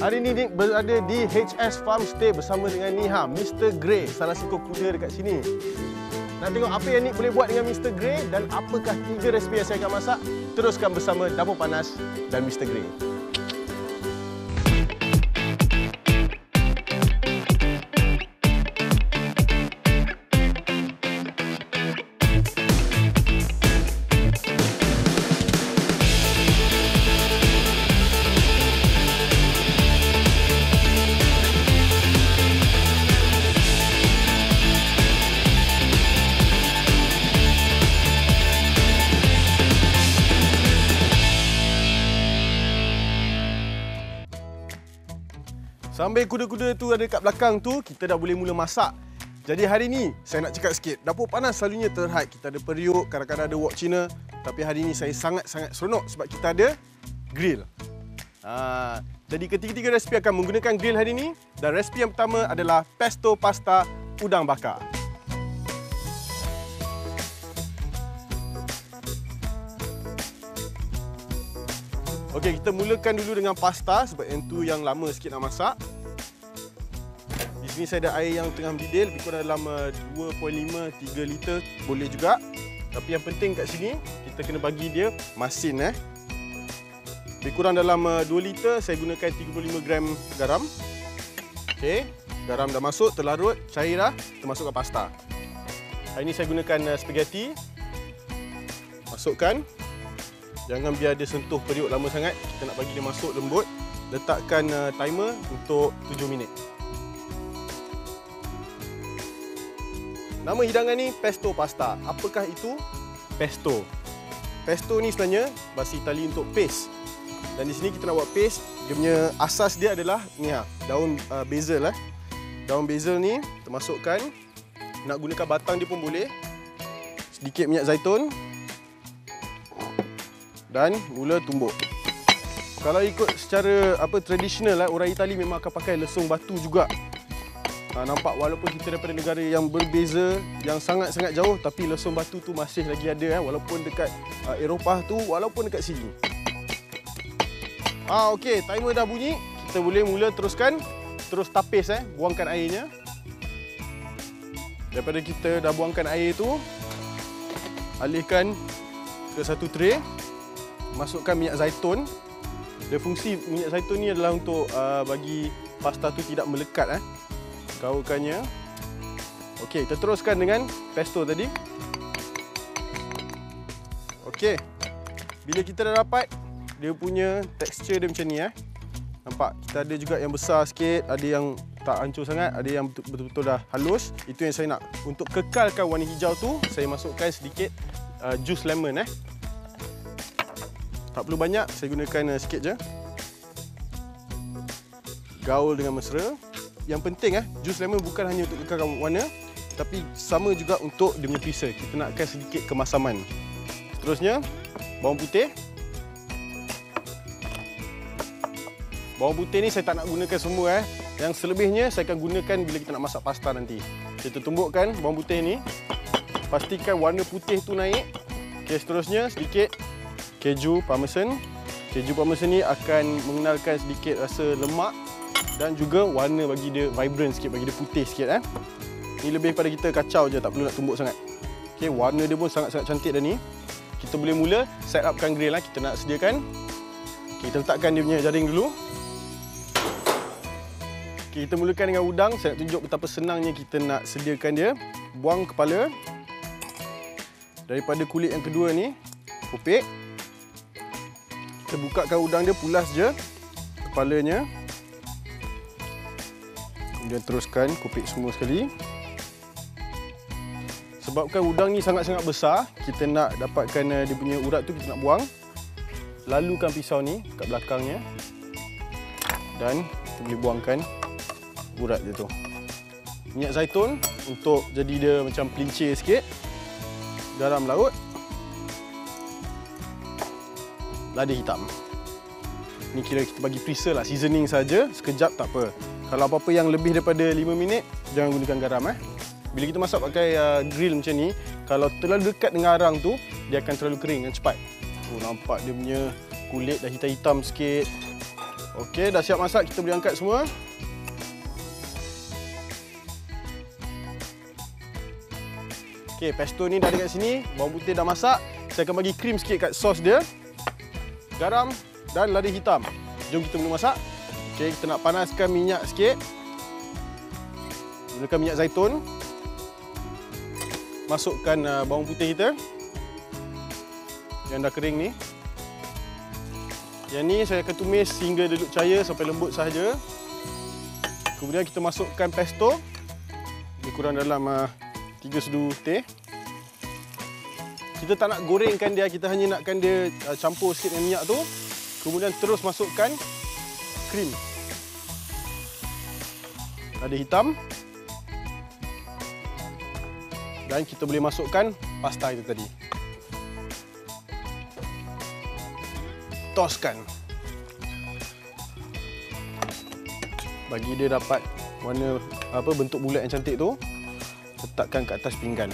Hari ni Nick berada di HS Farm Stay bersama dengan ni Mr. Gray, salah seekor kuda dekat sini. Nak tengok apa yang Nick boleh buat dengan Mr. Gray dan apakah 3 resipi yang saya akan masak? Teruskan bersama Dapur Panas dan Mr. Gray. Sambil kuda-kuda tu ada kat belakang tu, kita dah boleh mula masak. Jadi hari ni saya nak cakap sikit, Dapur Panas selalunya terhad. Kita ada periuk, kadang-kadang ada wok Cina. Tapi hari ni saya sangat-sangat seronok sebab kita ada grill. Jadi ketiga-tiga resipi akan menggunakan grill hari ni. Dan resipi yang pertama adalah pesto pasta udang bakar. Okey, kita mulakan dulu dengan pasta sebab yang tu yang lama sikit nak masak. Di sini saya ada air yang tengah mendidih, lebih kurang dalam 2.5-3 liter boleh juga. Tapi yang penting kat sini kita kena bagi dia masin Lebih kurang dalam 2 liter saya gunakan 35 gram garam. Okey, garam dah masuk, terlarut, cair dah, kita masukkan pasta. Hari ini saya gunakan spaghetti. Masukkan. Jangan biar dia sentuh periuk lama sangat. Kita nak bagi dia masuk lembut. Letakkan timer untuk 7 minit. Nama hidangan ni pesto pasta. Apakah itu pesto? Pesto ni sebenarnya bahasa Itali untuk paste. Dan di sini kita nak buat paste. Dia punya asas dia adalah ni daun basil Daun basil ni kita masukkan. Nak gunakan batang dia pun boleh. Sedikit minyak zaitun. Dan gula tumbuk. Kalau ikut secara tradisional orang Itali memang akan pakai lesung batu juga. Nampak walaupun kita daripada negara yang berbeza, yang sangat-sangat jauh, tapi lesung batu tu masih lagi ada walaupun dekat Eropah tu, walaupun dekat sini. Okey, timer dah bunyi, kita boleh mula teruskan. Terus tapis buangkan airnya. Daripada kita dah buangkan air tu, alihkan ke satu tray. Masukkan minyak zaitun. Dia fungsi minyak zaitun ni adalah untuk bagi pasta tu tidak melekat Gaulkannya. Okey, kita teruskan dengan pesto tadi. Okey. Bila kita dah dapat dia punya tekstur dia macam ni Nampak? Kita ada juga yang besar sikit, ada yang tak hancur sangat, ada yang betul-betul dah halus. Itu yang saya nak. Untuk kekalkan warna hijau tu, saya masukkan sedikit jus lemon Tak perlu banyak, saya gunakan sikit je. Gaul dengan mesra. Yang penting jus lemon bukan hanya untuk kekalkan warna, tapi sama juga untuk dia punya perisa. Kita nakkan sedikit kemasaman. Seterusnya, bawang putih. Bawang putih ni saya tak nak gunakan semua Yang selebihnya saya akan gunakan bila kita nak masak pasta nanti. Kita tumbukkan bawang putih ni. Pastikan warna putih tu naik. Okey, seterusnya sedikit keju parmesan. Keju parmesan ni akan mengenalkan sedikit rasa lemak dan juga warna bagi dia vibrant sikit, bagi dia putih sikit Ni lebih pada kita kacau je, tak perlu nak tumbuk sangat. Okey, warna dia pun sangat-sangat cantik dah ni. Kita boleh mula set upkan grill kita nak sediakan. Okey, kita letakkan dia punya jaring dulu. Okey, kita mulakan dengan udang. Saya nak tunjuk betapa senangnya kita nak sediakan dia. Buang kepala. Daripada kulit yang kedua ni, kopek. Kita bukakan udang dia, pulas je kepalanya. Kemudian teruskan kopek semua sekali. Sebabkan udang ni sangat-sangat besar, kita nak dapatkan dia punya urat tu, kita nak buang. Lalukan pisau ni kat belakangnya. Dan kita boleh buangkan urat dia tu. Minyak zaitun untuk jadi dia macam pelincir sikit. Garam laut. Lada hitam. Ni kira kita bagi perisa seasoning saja, sekejap tak apa. Kalau apa-apa yang lebih daripada 5 minit, jangan gunakan garam Bila kita masak pakai grill macam ni, kalau terlalu dekat dengan arang tu, dia akan terlalu kering dan cepat. Nampak dia punya kulit dah hitam-hitam sikit. Okey, dah siap masak, kita boleh angkat semua. Okey, pesto ni dah dekat sini, bawang putih dah masak. Saya akan bagi krim sikit kat sos dia. Garam dan lada hitam. Jom kita mula masak. Okey, kita nak panaskan minyak sikit. Gunakan minyak zaitun. Masukkan bawang putih kita yang dah kering ni. Yang ni saya akan tumis hingga dia duduk cair sampai lembut sahaja. Kemudian kita masukkan pesto. Lebih kurang dalam 3 sedu teh. Kita tak nak gorengkan dia, kita hanya nakkan dia campur sikit dengan minyak tu. Kemudian terus masukkan krim. Lada hitam. Dan kita boleh masukkan pasta itu tadi. Toskan. Bagi dia dapat warna bentuk bulat yang cantik tu, letakkan kat atas pinggan.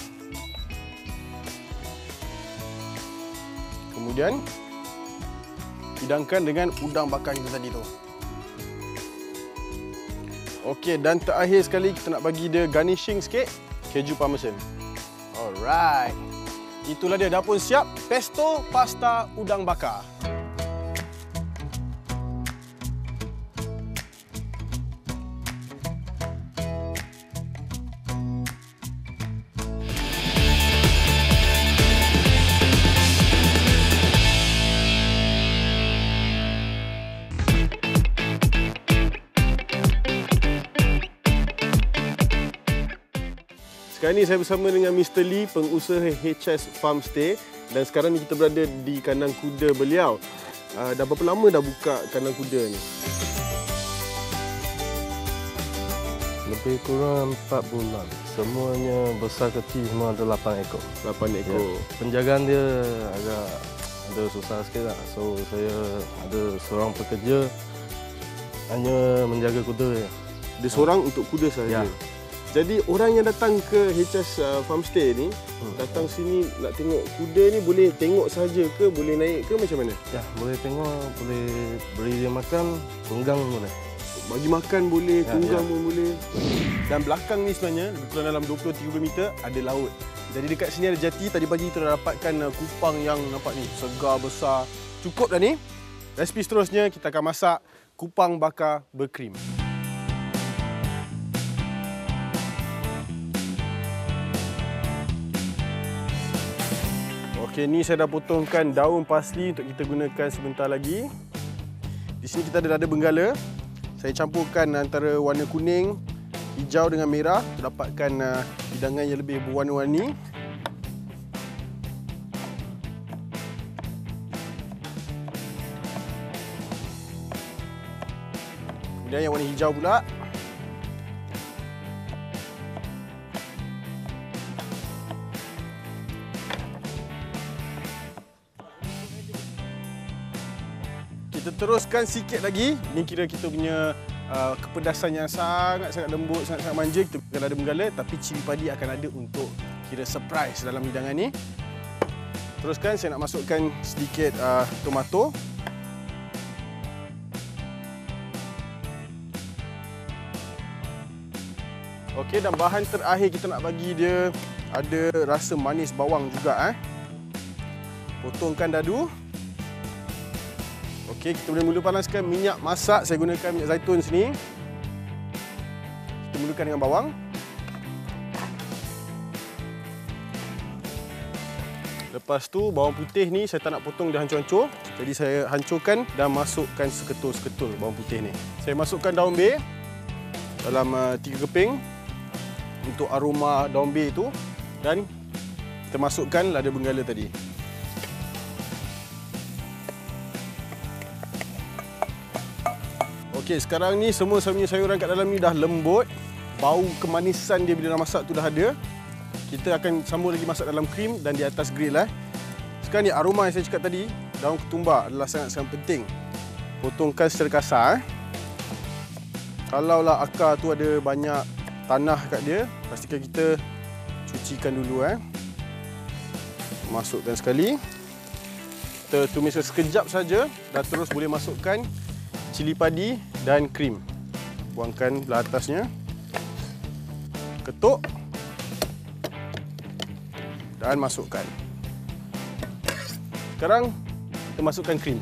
Kemudian hidangkan dengan udang bakar kita tadi tu. Okey, dan terakhir sekali kita nak bagi dia garnishing sikit keju parmesan. Alright. Itulah dia, dah pun siap pesto pasta udang bakar. Sekarang ni saya bersama dengan Mr. Lee, pengusaha HS Farmstay, dan sekarang ni kita berada di kandang kuda beliau. Dah berapa lama dah buka kandang kuda ni? Lebih kurang 4 bulan. Semuanya besar kecil semua ada 8 ekor. 8 ekor. Ya. Penjagaan dia agak ada susah sikit lah. So saya ada seorang pekerja hanya menjaga kuda. Dia seorang untuk kuda sahaja. Ya. Jadi orang yang datang ke HS Farmstay ni, datang sini nak tengok kuda ni, boleh tengok saja ke, boleh naik ke, macam mana? Ya, boleh tengok, boleh beri dia makan, tunggang boleh. Bagi makan boleh, Ya, tunggang ya. pun boleh. Dan belakang ni sebenarnya, lebih kurang dalam 20-30 meter, ada laut. Jadi dekat sini ada jati, tadi pagi kita dah dapatkan kupang yang nampak ni, segar, besar. Cukup dah ni. Resipi seterusnya, kita akan masak kupang bakar berkrim. Okey, ni saya dah potongkan daun parsley untuk kita gunakan sebentar lagi. Di sini kita ada lada benggala. Saya campurkan antara warna kuning, hijau dengan merah untuk dapatkan hidangan yang lebih berwarna-warni. Kemudian yang warna hijau pula. Kita teruskan sikit lagi. Ini kira kita punya kepedasan yang sangat-sangat lembut, sangat-sangat manja. Kita bukan lada benggala, tapi cili padi akan ada untuk kira surprise dalam hidangan ni. Teruskan, saya nak masukkan sedikit tomato. Okey, dan bahan terakhir kita nak bagi dia ada rasa manis bawang juga. Potongkan dadu. Okey, kita boleh mula panaskan minyak masak. Saya gunakan minyak zaitun sini. Kita mulakan dengan bawang. Lepas tu bawang putih ni saya tak nak potong dia hancur-hancur. Jadi saya hancurkan dan masukkan seketul-seketul bawang putih ni. Saya masukkan daun bay dalam 3 keping untuk aroma daun bay itu, dan kita masukkan lada benggala tadi. Okey, sekarang ni semua sayuran kat dalam ni dah lembut. Bau kemanisan dia bila dah masak tu dah ada. Kita akan sambung lagi masak dalam krim dan di atas grill. Sekarang ni aroma yang saya cakap tadi, daun ketumbar adalah sangat-sangat penting. Potongkan secara kasar. Kalaulah akar tu ada banyak tanah kat dia, pastikan kita cucikan dulu. Masukkan sekali. Kita tumiskan sekejap saja dan terus boleh masukkan cili padi dan krim. Buangkan belah atasnya. Ketuk. Dan masukkan. Sekarang kita masukkan krim.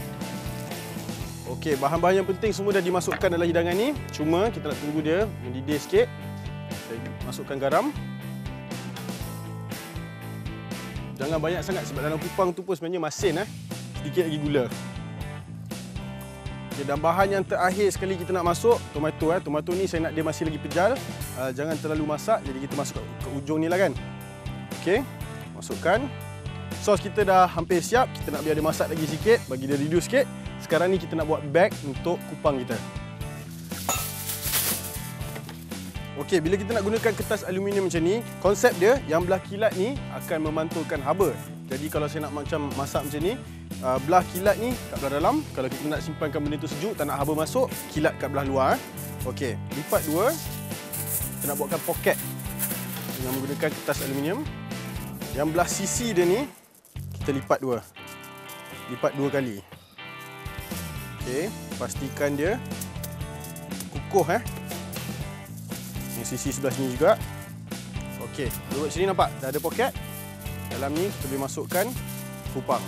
Okey, bahan-bahan yang penting semua dah dimasukkan dalam hidangan ni. Cuma kita nak tunggu dia mendidih sikit. Saya masukkan garam. Jangan banyak sangat sebab dalam kupang tu pun sebenarnya masin. Sedikit lagi gula. Okay, dan bahan yang terakhir sekali kita nak masuk, tomato. Tomato ni saya nak dia masih lagi pejal. Jangan terlalu masak, jadi kita masuk ke ujung ni lah kan. Okey, masukkan. Sos kita dah hampir siap. Kita nak biar dia masak lagi sikit, bagi dia reduce sikit. Sekarang ni kita nak buat bag untuk kupang kita. Okey, bila kita nak gunakan kertas aluminium macam ni, konsep dia yang belah kilat ni akan memantulkan haba. Jadi kalau saya nak macam masak macam ni, belah kilat ni kat belah dalam. Kalau kita nak simpankan benda tu sejuk, tak nak haba masuk, kilat kat belah luar. Okey, lipat dua. Kita nak buatkan poket dengan menggunakan kertas aluminium. Yang belah sisi dia ni, kita lipat dua. Lipat dua kali. Okey, pastikan dia kukuh Yang sisi sebelah sini juga. Okey, duduk sini nampak dah ada poket. Dalam ni kita boleh masukkan kupang.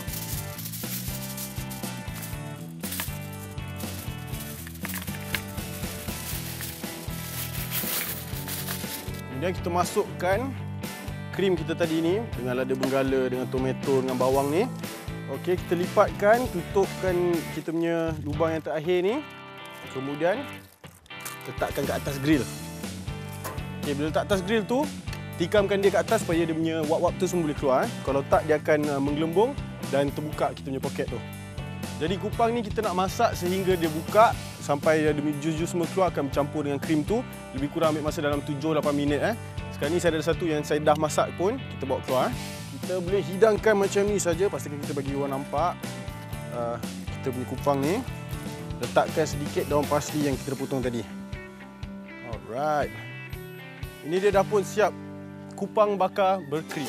Kemudian kita masukkan krim kita tadi ni dengan lada benggala, dengan tomato, dengan bawang ni. Okey, kita lipatkan, tutupkan kita punya lubang yang terakhir ni. Kemudian letakkan ke atas grill. Okey, bila letak atas grill tu, tikamkan dia ke atas supaya dia punya wap-wap tu semua boleh keluar. Kalau tak, dia akan menggelembung dan terbuka kita punya poket tu. Jadi kupang ni kita nak masak sehingga dia buka sampai dia jus-jus semua keluar, akan bercampur dengan krim tu. Lebih kurang ambil masa dalam 7-8 minit. Sekarang ni saya ada satu yang saya dah masak pun, kita bawa keluar. Kita boleh hidangkan macam ni saja. Pastikan kita bagi orang nampak kita punya kupang ni. Letakkan sedikit daun parsley yang kita potong tadi. Alright. Ini dia dah pun siap kupang bakar berkrim.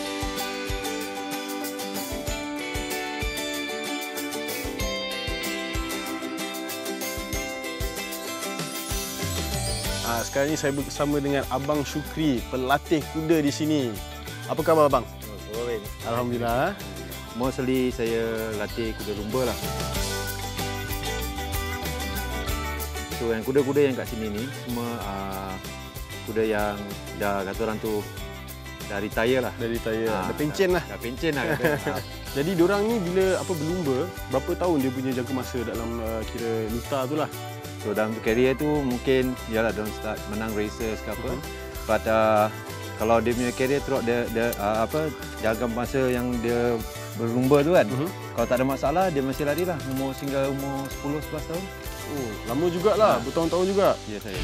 Sekarang ni saya bersama dengan Abang Syukri, pelatih kuda di sini. Apa khabar abang? Alhamdulillah. Mostly saya latih kuda lumba lah. So yang kuda-kuda yang kat sini ni semua kuda yang dah kata orang tu dah retire lah. Dah retire. Dah pencen lah. Dah pencen lah. Jadi diorang ni bila berlumba, berapa tahun dia punya jangka masa dalam kira luta tu lah? So dalam karier tu mungkin yalah diorang start menang races ke apa. But kalau dia punya karier throughout jangka masa yang dia berlumba tu kan, kalau tak ada masalah dia masih lari lah hingga umur 10-11 tahun. Oh, lama jugalah, bertahun-tahun juga. Ya saya.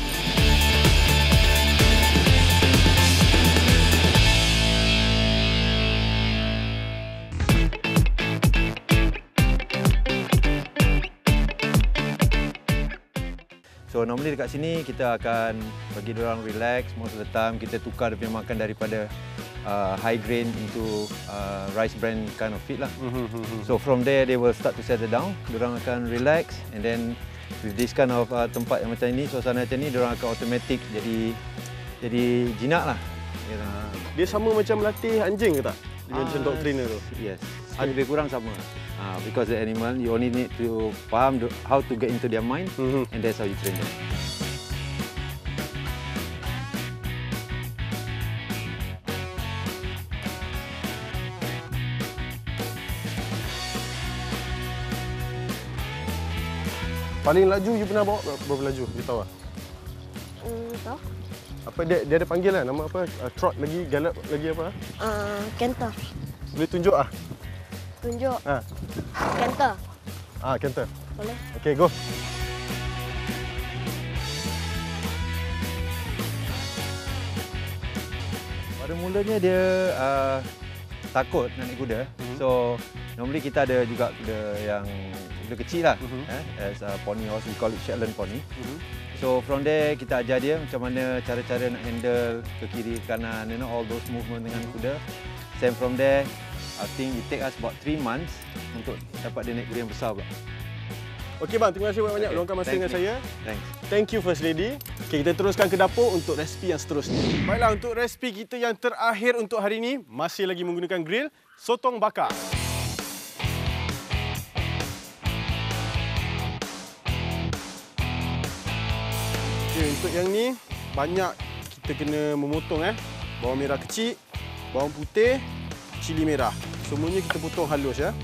So normally dekat sini kita akan bagi diorang relax most of the time. Kita tukar dia punya makan daripada high grain into rice bran kind of feed lah. So from there they will start to settle down. Diorang akan relax and then with this kind of tempat yang macam ini, suasana macam ni, diorang akan automatic jadi jinak lah. Dia sama macam melatih anjing ke tak? Dengan macam dog trainer tu? Yes, lebih kurang sama. Because the animal, you only need to faham how to get into their mind, and that's how you train them. Paling laju you pernah bawa berapa laju? You tahu tak? Tahu. Apa dia ada panggilan nama apa? Trot lagi, galop lagi apa? Canter. Boleh tunjuk ah? Tunjuk. Canter. Canter. Boleh. Okey, go. Pada mulanya dia takut nak naik kuda. So normally kita ada juga kuda yang kuda kecil lah. As a pony horse, we call it Shetland pony. So from there kita ajar dia macam mana cara-cara nak handle ke kiri ke kanan, all those movement dengan kuda. Then from there, I think it take us about 3 months untuk dapat dia naik kuda yang besar pula. Okey bang, terima kasih banyak-banyak luangkan masa dengan saya. Thanks. Thank you First Lady. Okey, kita teruskan ke dapur untuk resipi yang seterusnya. Baiklah, untuk resipi kita yang terakhir untuk hari ini masih lagi menggunakan grill, sotong bakar. Okey, untuk yang ni banyak kita kena memotong bawang merah kecil, bawang putih, cili merah. Semuanya kita potong halus ya.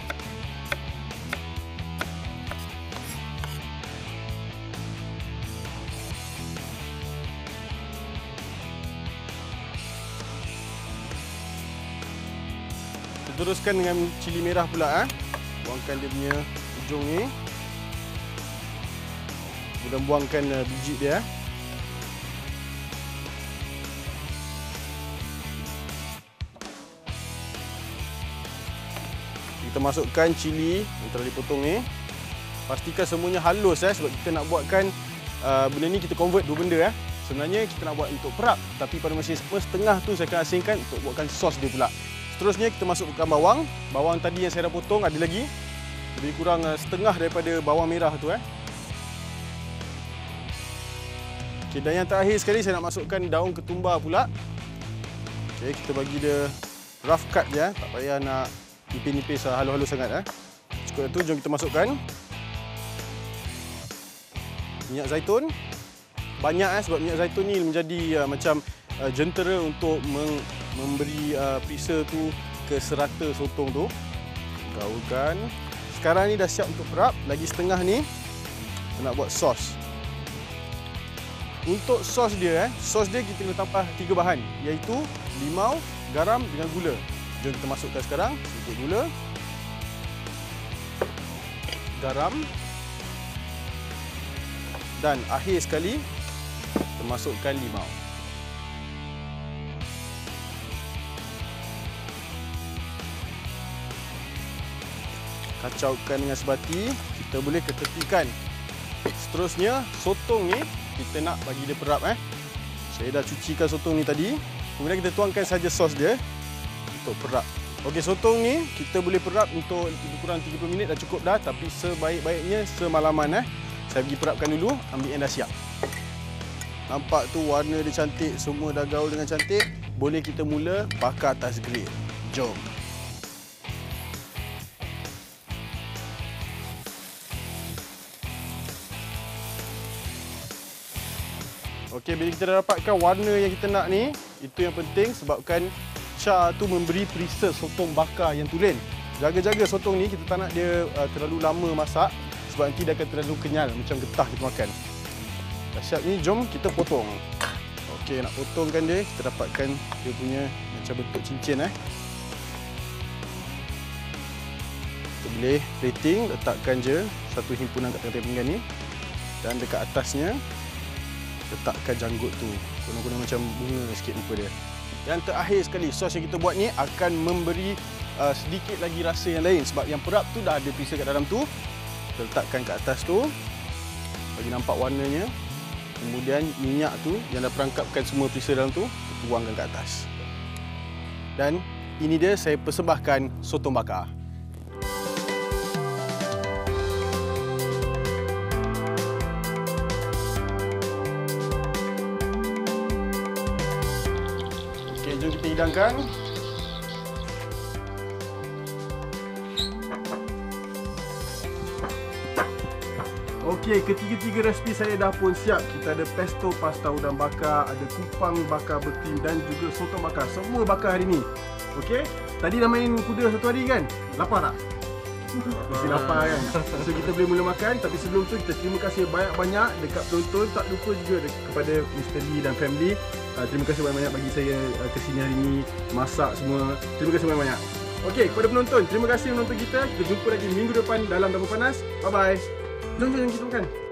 Teruskan dengan cili merah pula buangkan dia punya ujung ni. Kemudian buangkan biji dia. Kita masukkan cili yang telah dipotong ni. Pastikan semuanya halus sebab kita nak buatkan benda ni kita convert dua benda Sebenarnya kita nak buat untuk perap, tapi pada masa yang setengah tu saya akan asingkan untuk buatkan sos dia pula. Seterusnya kita masukkan bawang. Bawang tadi yang saya dah potong ada lagi. Lebih kurang setengah daripada bawang merah tu Okey, dan yang terakhir sekali saya nak masukkan daun ketumbar pula. Okey, kita bagi dia rough cut je tak payah nak nipis-nipis halus-halus sangat Cukup itu, jom kita masukkan minyak zaitun. Banyak sebab minyak zaitun ni menjadi macam jentera untuk memberi perisa tu ke serata sotong tu. Gaulkan. Sekarang ni dah siap untuk perap. Lagi setengah ni kita nak buat sos. Untuk sos dia kita kena tambah 3 bahan, iaitu limau, garam dengan gula. Jom kita masukkan sekarang sedikit gula, garam, dan akhir sekali kita masukkan limau. Kacaukan dengan sebati, kita boleh ketepikan. Seterusnya, sotong ni kita nak bagi dia perap Saya dah cucikan sotong ni tadi. Kemudian kita tuangkan saja sos dia untuk perap. Okey, sotong ni kita boleh perap untuk lebih kurang 30 minit dah cukup dah, tapi sebaik-baiknya semalaman Saya pergi perapkan dulu, ambil yang dah siap. Nampak tu warna dia cantik, semua dah gaul dengan cantik. Boleh kita mula bakar atas grill. Jom. Okey, bila kita dah dapatkan warna yang kita nak ni, itu yang penting sebabkan char tu memberi perisa sotong bakar yang tulen. Jaga-jaga sotong ni, kita tak nak dia terlalu lama masak sebab nanti dia akan terlalu kenyal macam getah kita makan. Dah siap ni, jom kita potong. Okey, nak potongkan dia, kita dapatkan dia punya macam bentuk cincin Kita boleh plating, letakkan je satu himpunan kat tengah-tengah pinggan ni, dan dekat atasnya letakkan janggut tu. Guna-guna macam bunga sikit muka dia. Yang terakhir sekali, sos yang kita buat ni akan memberi sedikit lagi rasa yang lain sebab yang perap tu dah ada perisa kat dalam tu. Kita letakkan kat atas tu, bagi nampak warnanya. Kemudian minyak tu yang dah perangkapkan semua perisa dalam tu, kita buangkan kat atas. Dan ini dia saya persembahkan sotong bakar. Jom kita hidangkan. Okey, ketiga-tiga resipi saya dah pun siap. Kita ada pesto pasta udang bakar, ada kupang bakar betim dan juga sotong bakar. Semua bakar hari ni. Okey, tadi dah main kuda satu hari kan? Lapar tak? Mesti lapar kan? So kita boleh mula makan, tapi sebelum tu kita terima kasih banyak-banyak dekat penonton. Tak lupa juga kepada Mr. Lee dan family. Terima kasih banyak-banyak bagi saya kesini hari ini, masak semua. Terima kasih banyak-banyak. Okey, kepada penonton, terima kasih menonton kita. Kita jumpa lagi minggu depan dalam Dapur Panas. Bye-bye. Jom kita makan.